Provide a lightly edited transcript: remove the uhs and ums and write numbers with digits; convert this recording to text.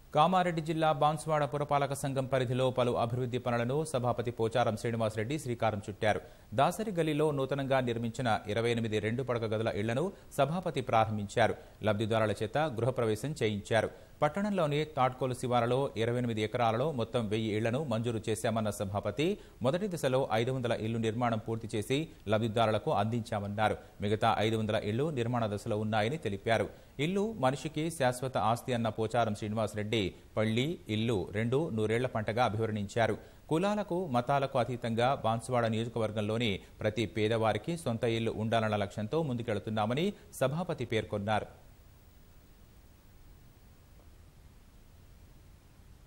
కామారెడ్డి జిల్లా బాన్స్వాడ పురపాలక సంఘం పరిధిలో పలు అభివృద్ధి పనులను సభాపతి పోచారం శ్రీనివాసరెడ్డి శ్రీకారం చుట్టారు. దాసరి గల్లీలో నూతనంగా నిర్మించిన 28 2 పడక గదుల ఇళ్లను సభాపతి ప్రారంభించారు. లబ్ధిదారుల చేత గృహప్రవేశం చేయించారు. పట్టణంలోని తాడ్కోలు శివారులో 28 ఎకరాలలో మొత్తం 1000 ఇళ్లను మంజూరు చేశామన్న సభాపతి మొదటి దశలో 500 ఇళ్లు నిర్మాణం పూర్తి చేసి లబ్ధిదారులకు అందించామన్నారు. మిగతా 500 ఇళ్లు నిర్మాణ దశలో ఉన్నాయని తెలిపారు. ఇల్లు మనిషికి శాశ్వత ఆస్తి అన్న పోచారం శ్రీనివాసరెడ్డి పళ్లి, ఇల్లు రెండు నూరేళ్ల పంటగా అభివర్ణించారు. కులాలకు మతాలకు అతీతంగా బాన్సువాడ నియోజకవర్గంలోని ప్రతి పేదవారికి సొంత ఇల్లు ఉండాలన్న లక్ష్యంతో ముందుకెళ్తున్నామని సభాపతి పేర్కొన్నారు.